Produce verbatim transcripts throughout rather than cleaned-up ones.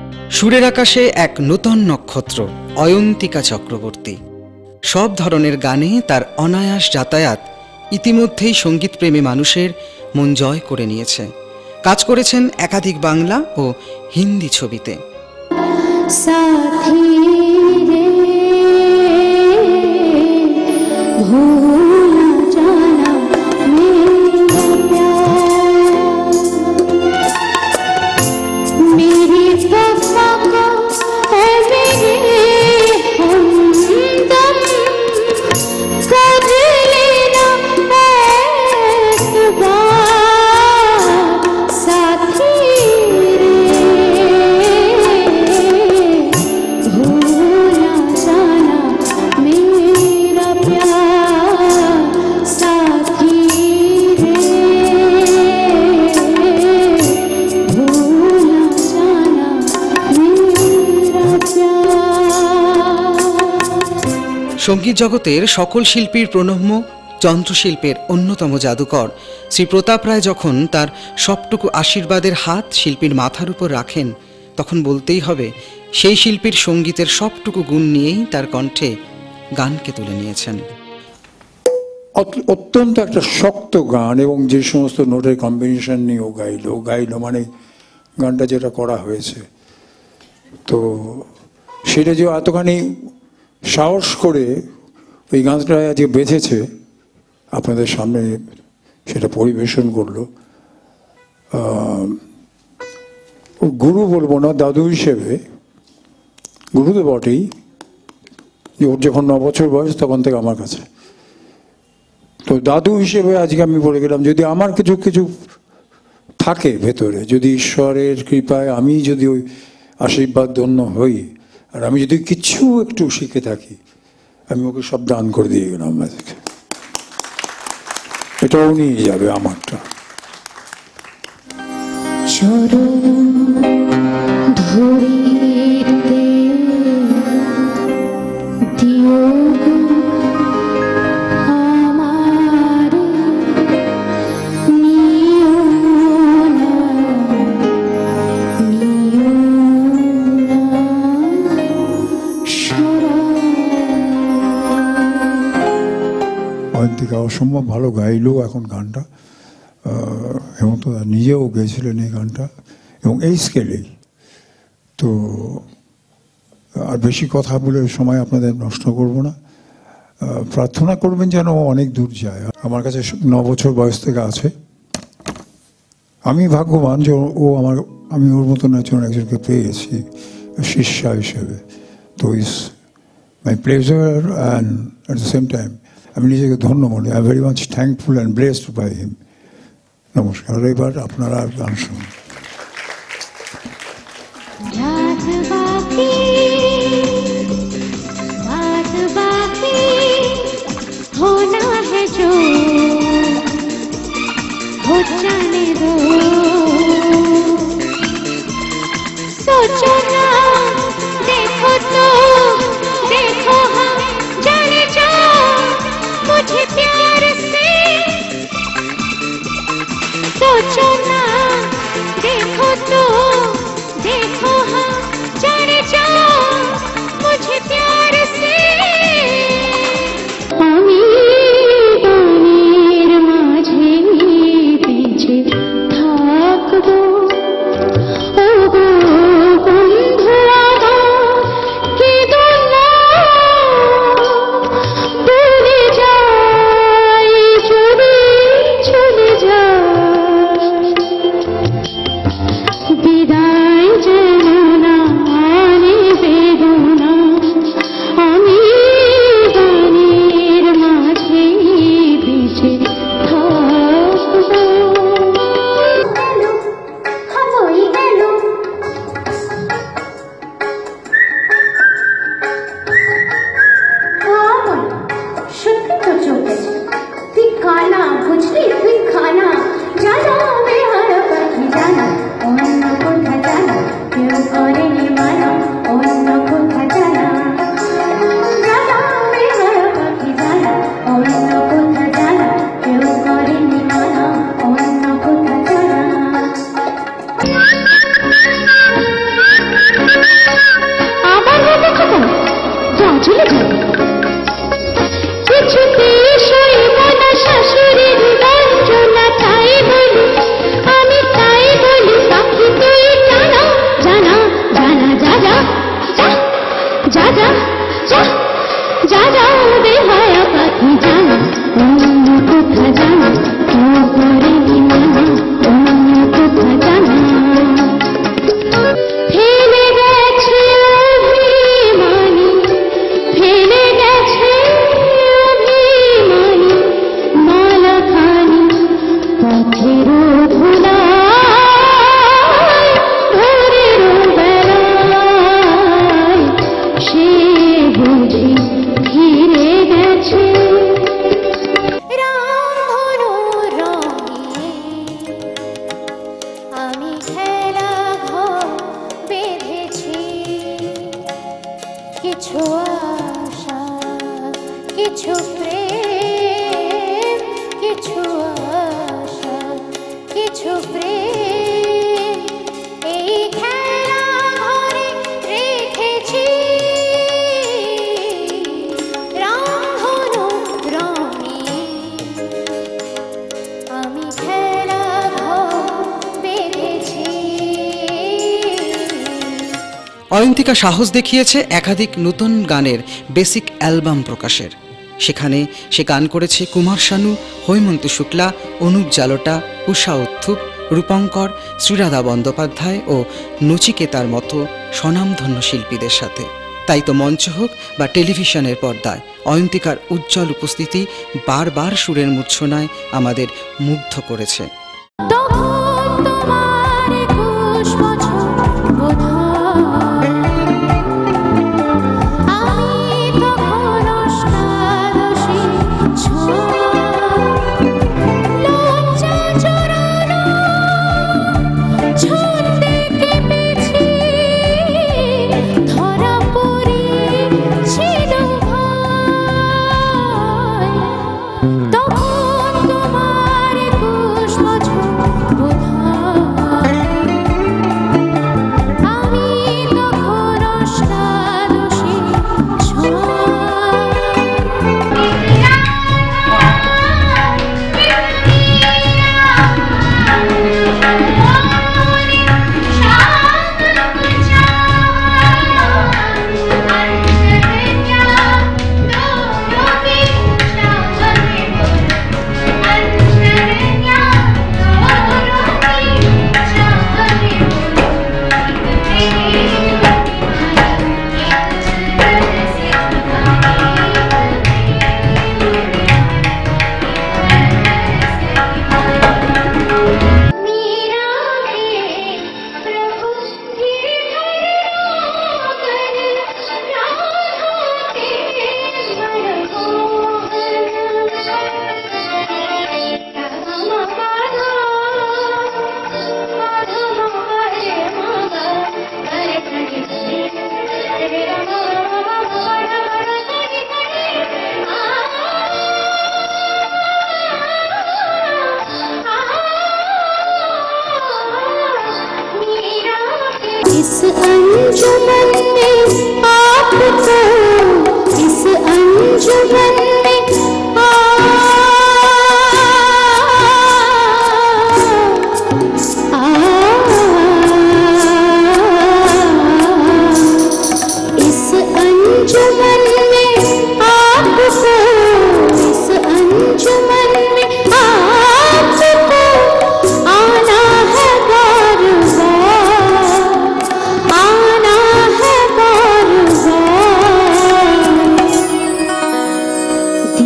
সুরের আকাশে এক নূতন নক্ষত্র অয়ন্তিকা চক্রবর্তী। সব ধরনের গানে তার অনায়াস যাতায়াত ইতিমধ্যেই সঙ্গীতপ্রেমী মানুষের মন জয় করে নিয়েছে। কাজ করেছেন একাধিক বাংলা ও হিন্দি ছবিতে। সঙ্গীত জগতের সকল শিল্পীর প্রণম্য যন্ত্রশিল্পের অন্যতম জাদুকর শ্রী প্রতাপ রায় যখন তার সবটুকু আশীর্বাদের হাত শিল্পীর মাথার উপর রাখেন, তখন বলতেই হবে সেই শিল্পীর সঙ্গীতের সবটুকু গুণ নিয়েই তার কণ্ঠে গানকে তুলে নিয়েছেন। অত্যন্ত একটা শক্ত গান এবং যে সমস্ত নোটের কম্বিনেশন নিয়ে ও গাইলো গাইলো মানে গানটা যেটা করা হয়েছে, তো সেটা যে এতখানি সাহস করে ওই গানটা যে বেঁচেছে আপনাদের সামনে সেটা পরিবেশন করলো, গুরু বলবো না, দাদু হিসেবে, গুরু তো বটেই, যে ওর যখন ন বছর বয়স তখন থেকে আমার কাছে, তো দাদু হিসেবে আজকে আমি বলে গেলাম যদি আমার কিছু কিছু থাকে ভেতরে, যদি ঈশ্বরের কৃপায় আমি যদি ওই আশীর্বাদ ধন্য হই আর আমি যদি কিছু একটু শিখে থাকি, আমি ওকে সব দান করে দিয়ে গেলাম আজকে, এটাও নিয়ে যাবে আমারটা। অয়ন্তিকা অসম্ভব ভালো গাইলো এখন গানটা, হেমন্ত নিজেও গেয়েছিলেন এই গানটা এবং এই স্কেলেই। তো আর বেশি কথা বলে সময় আপনাদের নষ্ট করব না, প্রার্থনা করবেন যেন অনেক দূর যায়। আমার কাছে ন বছর বয়স থেকে আছে, আমি ভাগ্যবান যে ও আমার আমি ওর মতন একজন একজনকে পেয়েছি শিষ্যা হিসেবে। তো is my pleasure and at the same time আমি নিজেকে ধন্য মনে, I very much thankful and blessed by him. নমস্কার। এবার আপনারা গান শুনুন। सोचो ना देखो तो देखो हम जाने जाओ मुझे प्यार से, सोचो ना देखो तो देखो हम जाने जाओ मुझे प्यार से। पानीर माझे पीछे थाक दो যা যা যা যা যা বেহায়া পাখি জানা অন্য কোথা জানা করে বিমানা অন্য কোথা জানা ফেলে গেছে অভিমানী ফেলে গেছে অভিমানী মালাখানি পথের ধুলায় ভোরের বেলায় সে বুঝি ফিরে গেছে রামধনু রঙে আমি খেলা ঘর বেঁধেছি কিছু আশা কিছু প্রেম কিছু আশা কিছু প্রেম এই খেলা ঘরে রেখেছি রামধনু রঙে আমি খেলা ঘর বেঁধেছি। অয়ন্তিকা সাহস দেখিয়েছে একাধিক নতুন গানের বেসিক অ্যালবাম প্রকাশের। সেখানে সে গান করেছে কুমার শানু, হৈমন্ত শুক্লা, অনুপ জালোটা, উষা উত্থুপ, রূপঙ্কর, শ্রীরাধা বন্দ্যোপাধ্যায় ও নচিকেতার মতো স্বনামধন্য শিল্পীদের সাথে। তাই তো মঞ্চ হোক বা টেলিভিশনের পর্দায় অয়ন্তিকার উজ্জ্বল উপস্থিতি বারবার সুরের মূর্ছনায় আমাদের মুগ্ধ করেছে। তখন তোমার একুশ বছর বোধহয় আমি তখন অষ্টাদশী ছোঁয়া লজ্জা জড়ানো ছন্দে কেঁপেছি ধরা পড়েছিল ভয় তখন তোমার একুশ বছর বোধহয় আমি তখন অষ্টাদশী ছোঁয়া इस अंजुमन में आपको इस अंजुमन में आ इस अंजुमन में आपको इस अंजुमन में आपको आना है बार आना है बार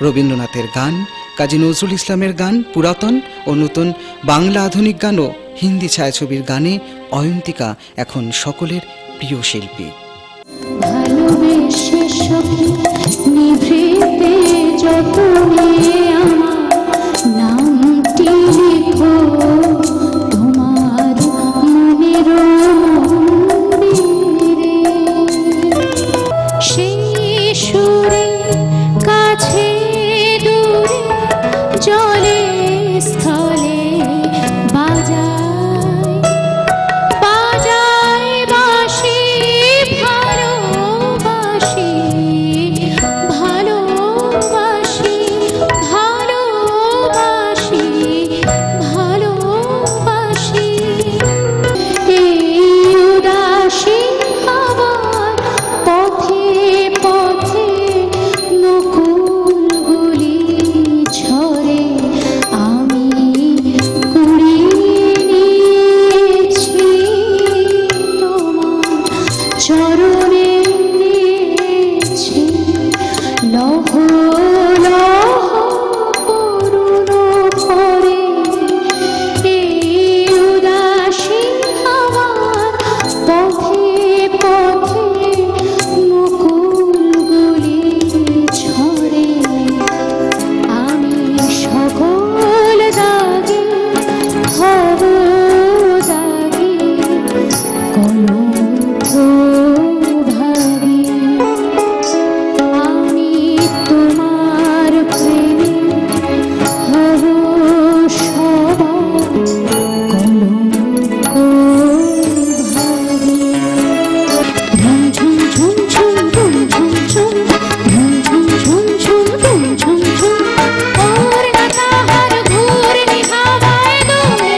রবীন্দ্রনাথের গান, কাজী নজরুল ইসলামের গান, পুরাতন ও নতুন বাংলা আধুনিক গান ও হিন্দি ছায়াছবির গানে অয়ন্তিকা এখন সকলের প্রিয় শিল্পী। ভালোবেসে সখী নিভৃতে যতনে আমার নামটি লিখো তোমার মনের মন্দিরে, সেই সুরে কাছে দূরে জলে স্থলে বাজায় বাজায় বাঁশি, ভালোবাসি ভালোবাসি ভালোবাসি ভালোবাসি। এই উদাসী আবার পথে পথে নকুলগুলি ঝরে, আমি কুড়িয়ে নিয়েছি তোমার চরণে নিয়েছি লহ লহ করুণ করে। এই উদাসী আমার পথে পথে মুকুলগুলি ঝরে, আমি সকল দাগে হব দাগে কলঙ্ক ভাবি। আমি তোমার প্রেমে হব সবার কলঙ্ক ভাবি। ঝুম ঝুম ঝুম ঝুম ঝুম ঝুম ঝুম ঝুম ঝুম ঝুম ঝুম ঝুম ঝুম ঝুম। ওর না তাহার ঘূর্ণি হাওয়ায় দোলে,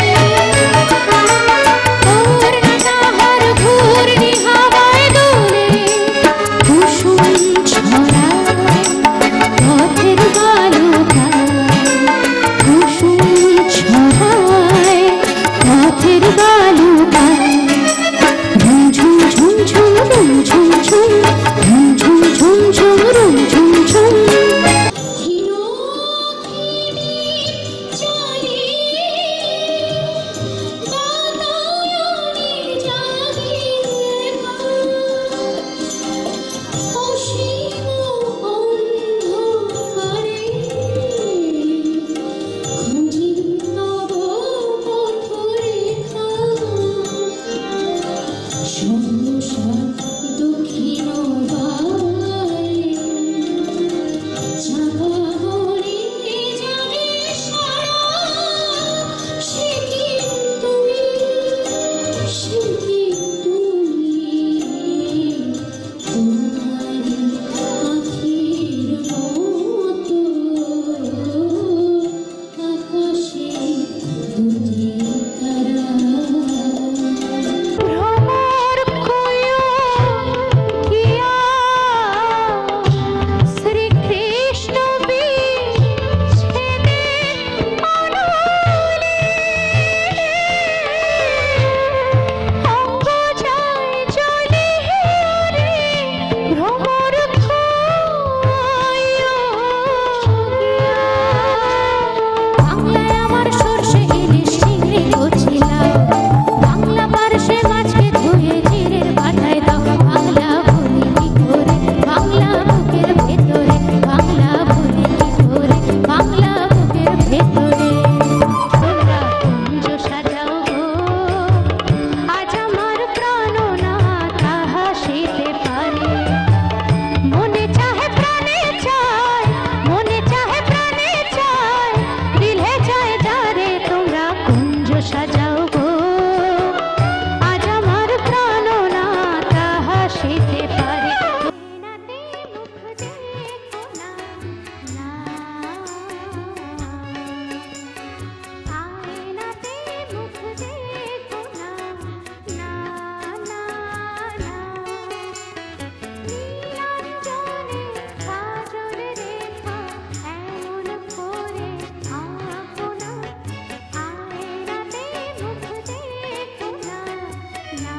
ওর না তাহার ঘূর্ণি হাওয়ায় দোলে। কুসুম ছড়ায় পথের বালুকায়, কুসুম ছড়ায় পথের বালুকায়। ঝুম ঝুম ঝুম ঝুম ঝুম ঝুম ঝুম ঝুম ঝুম ঝুম ঝুম ঝুম ঝুম। হিনোখিনী চালিয়ে বাতায়নে জাগিয়ে অসীম অন্ধকারে খুঁজি নব পথরেখা। সহসা দক্ষিণ বারে জাগরণে জাগে সারা। সে কি তুমি, সে কি তুমি, তোমারি আখির মতো আকাশে দুটি তারা। ভ্রমর কয়ো কিয়া শ্রীকৃষ্ণ বিচ্ছেদে অনুলে, অঙ্গ যায় জ্বলিয়ে রে ভ্রমর কয়ো কিয়া। বাংলায় আমার সর্ষে ইলিশ চিংড়ি কচিলাও, বাংলা পার্শ্বে মাছকে ধুয়ে জিরের বাটায় দাও। বাংলা বলি কি করে বাংলা বুকের ভেতরে, বাংলা বলি কি করে বাংলা বুকের ভেতরে। তোমরা কুঞ্জ সাজাও গো, আজ আমার প্রাণনাথ হাসিতে পারে। মনে চাহে প্রাণে চায়, মনে চাহে প্রাণে চায়, দিলে চায় যারে। তোমরা কুঞ্জ সাজাও গো, আজ আমার প্রাণনাথ হাসিতে পারে। আয়নাতে মুখ দেখো না, না। আয়নাতে মুখ দেখো না, না, না, না। নীলাঞ্জনে কাজল রেখা এমন করে আঁকো না। আয়নাতে মুখ দেখো না, না।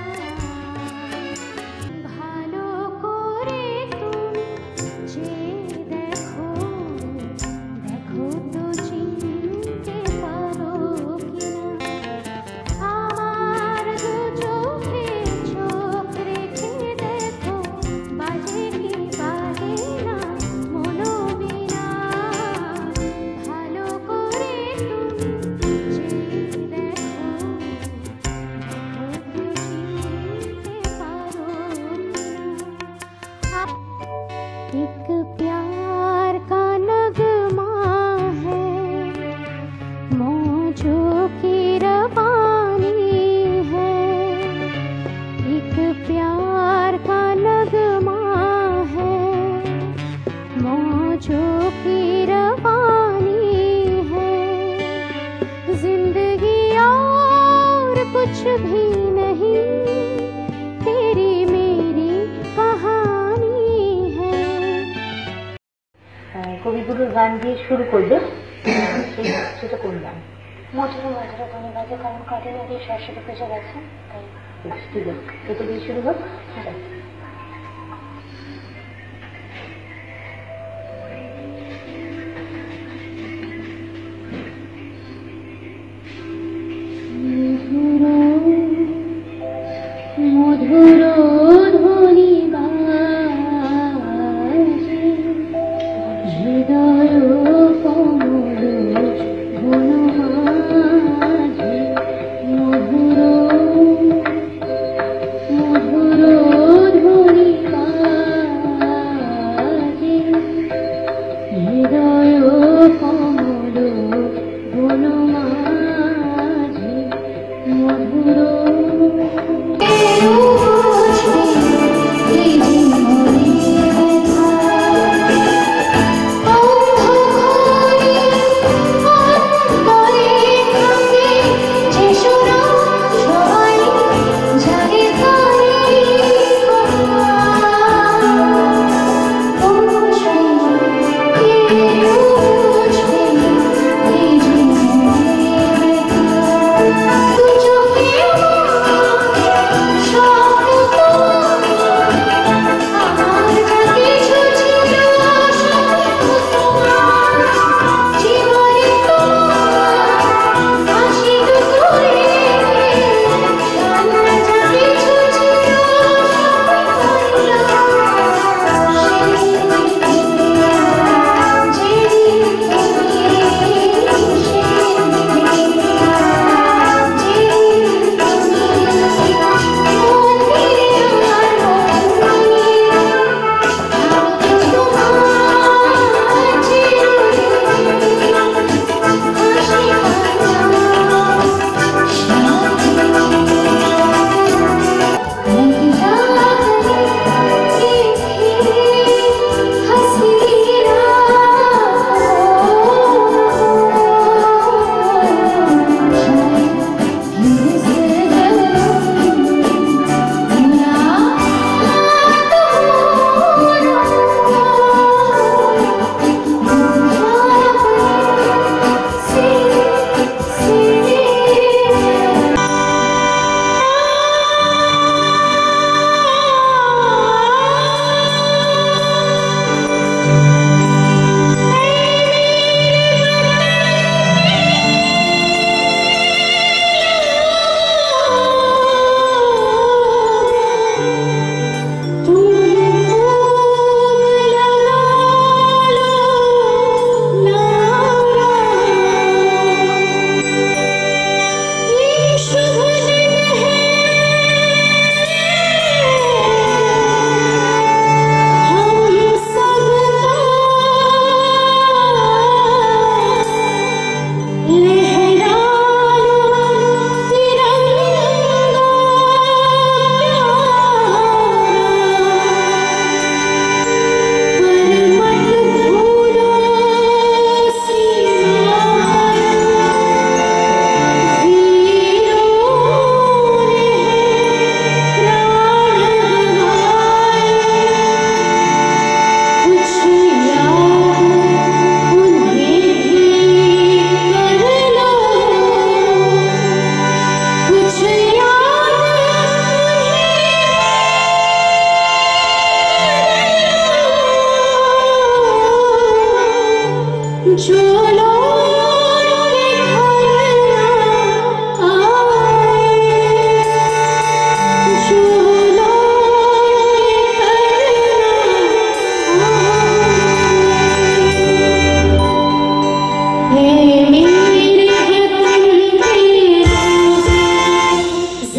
ভালো করে তুমি যে एक प्यार का नगमा है, मौजों की रवानी है। एक प्यार का नगमा है, मौजों की रवानी है। जिंदगी और कुछ भी नहीं, तेरी मेरी कहानी है। কবিগুলোর গান দিয়ে শুরু করবে, সেটা কোন গান? মধুর মধুর ধ্বনি বাজে, কারণ কদিন আগে সরস্বতী পুজো গেছে, তাই। ঠিক আছে, এটা দিয়ে শুরু হোক। মধুর ধ্বনি বাজে, হৃদয় কমল ঘন মাঝে। মধুর মধুর ধ্বনি বাজে, হৃদয় কমল ঘন মাঝে। মধুর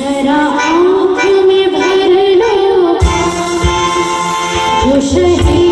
शहीद